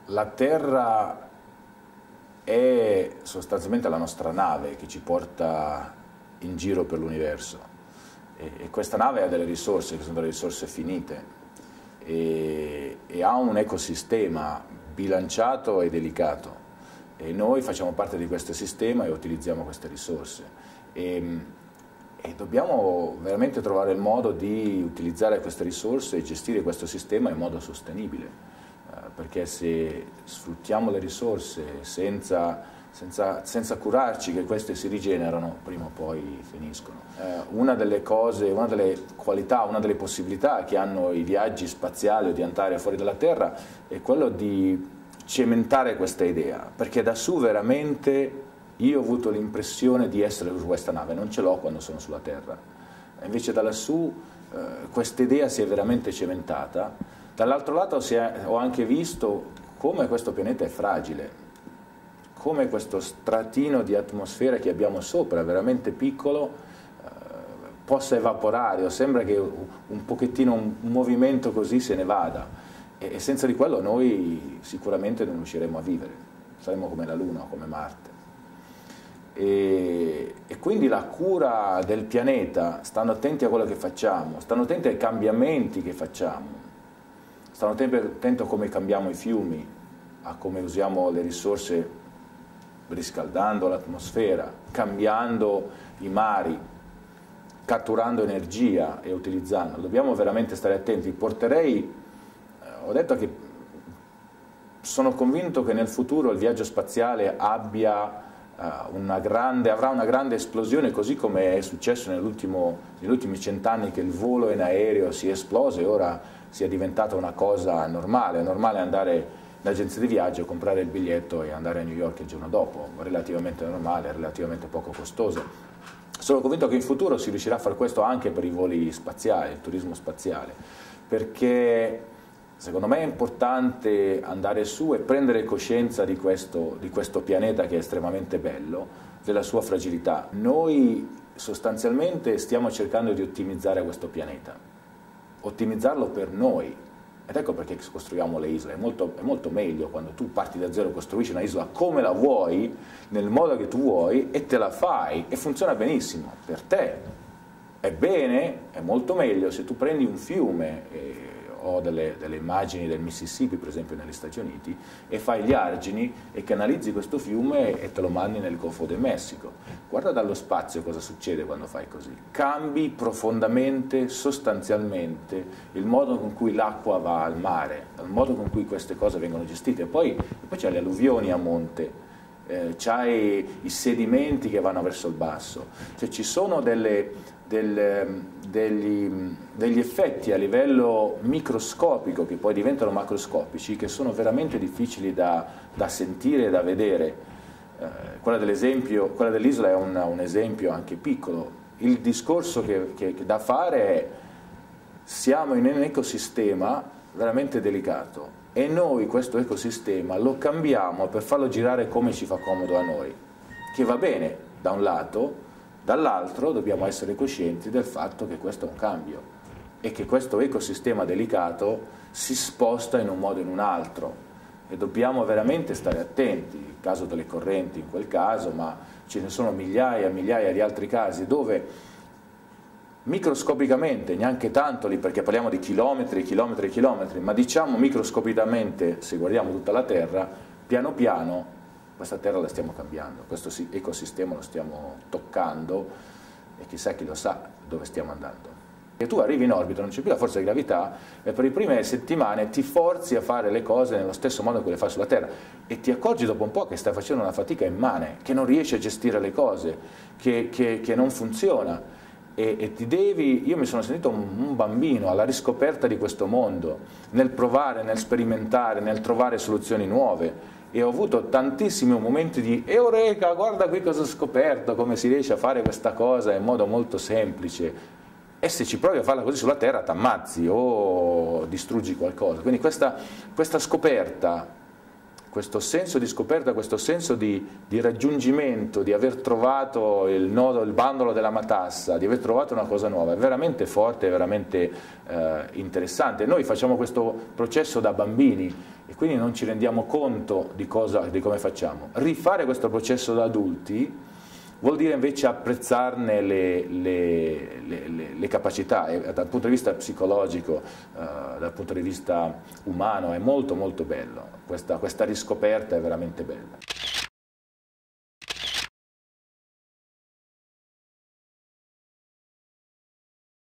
La Terra è sostanzialmente la nostra nave che ci porta in giro per l'universo e questa nave ha delle risorse che sono delle risorse finite e ha un ecosistema bilanciato e delicato e noi facciamo parte di questo sistema e utilizziamo queste risorse e dobbiamo veramente trovare il modo di utilizzare queste risorse e gestire questo sistema in modo sostenibile. Perché se sfruttiamo le risorse senza curarci che queste si rigenerano, prima o poi finiscono. Una delle cose, una delle qualità, una delle possibilità che hanno i viaggi spaziali o di andare fuori dalla Terra è quello di cementare questa idea, perché da su veramente io ho avuto l'impressione di essere su questa nave, non ce l'ho quando sono sulla Terra. Invece da lassù questa idea si è veramente cementata. Dall'altro lato ho anche visto come questo pianeta è fragile, come questo stratino di atmosfera che abbiamo sopra, veramente piccolo, possa evaporare, o sembra che un pochettino un movimento così se ne vada, e senza di quello noi sicuramente non riusciremo a vivere, saremo come la Luna o come Marte. E quindi la cura del pianeta, stando attenti a quello che facciamo, stando attenti ai cambiamenti che facciamo, stanno attento a come cambiamo i fiumi, a come usiamo le risorse riscaldando l'atmosfera, cambiando i mari, catturando energia e utilizzandola. Dobbiamo veramente stare attenti. Ho detto che sono convinto che nel futuro il viaggio spaziale avrà una grande esplosione, così come è successo negli ultimi 100 anni che il volo in aereo si è esploso e ora sia diventata una cosa normale. È normale andare in agenzia di viaggio, comprare il biglietto e andare a New York il giorno dopo, relativamente normale, relativamente poco costoso. Sono convinto che in futuro si riuscirà a fare questo anche per i voli spaziali, il turismo spaziale, perché secondo me è importante andare su e prendere coscienza di questo pianeta che è estremamente bello, della sua fragilità. Noi sostanzialmente stiamo cercando di ottimizzare questo pianeta, ottimizzarlo per noi, ed ecco perché costruiamo le isole. È molto meglio quando tu parti da zero, costruisci una isola come la vuoi, nel modo che tu vuoi, e te la fai e funziona benissimo per te. Ebbene, è molto meglio se tu prendi un fiume, ho delle immagini del Mississippi per esempio negli Stati Uniti, e fai gli argini e canalizzi questo fiume e te lo mandi nel Golfo del Messico. Guarda dallo spazio cosa succede quando fai così. Cambi profondamente, sostanzialmente, il modo con cui l'acqua va al mare, il modo con cui queste cose vengono gestite. E poi c'è le alluvioni a monte, c'hai i sedimenti che vanno verso il basso, cioè ci sono degli effetti a livello microscopico che poi diventano macroscopici, che sono veramente difficili da sentire e da vedere. Quella dell'isola è un esempio anche piccolo. Il discorso che da fare è: siamo in un ecosistema veramente delicato e noi questo ecosistema lo cambiamo per farlo girare come ci fa comodo a noi, che va bene da un lato. Dall'altro dobbiamo essere coscienti del fatto che questo è un cambio e che questo ecosistema delicato si sposta in un modo o in un altro e dobbiamo veramente stare attenti. Il caso delle correnti in quel caso, ma ce ne sono migliaia e migliaia di altri casi dove microscopicamente, neanche tanto lì perché parliamo di chilometri e chilometri e chilometri, ma diciamo microscopicamente, se guardiamo tutta la Terra, piano piano questa Terra la stiamo cambiando, questo ecosistema lo stiamo toccando e chissà chi lo sa dove stiamo andando. E tu arrivi in orbita, non c'è più la forza di gravità e per le prime settimane ti forzi a fare le cose nello stesso modo che le fai sulla Terra e ti accorgi dopo un po' che stai facendo una fatica immane, che non riesci a gestire le cose, che non funziona. Io mi sono sentito un bambino alla riscoperta di questo mondo, nel provare, nel sperimentare, nel trovare soluzioni nuove. E ho avuto tantissimi momenti di eureka, guarda qui cosa ho scoperto, come si riesce a fare questa cosa in modo molto semplice, e se ci provi a farla così sulla Terra ti ammazzi o distruggi qualcosa. Quindi questa scoperta, questo senso di scoperta, questo senso di raggiungimento, di aver trovato il nodo, il bandolo della matassa, di aver trovato una cosa nuova, è veramente forte, è veramente interessante. Noi facciamo questo processo da bambini e quindi non ci rendiamo conto di come facciamo. Rifare questo processo da adulti vuol dire invece apprezzarne le capacità, e dal punto di vista psicologico, dal punto di vista umano è molto molto bello, questa riscoperta è veramente bella.